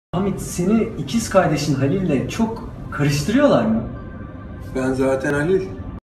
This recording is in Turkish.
Hamit, seni ikiz kardeşin Halil'le çok karıştırıyorlar mı? Ben zaten Halil.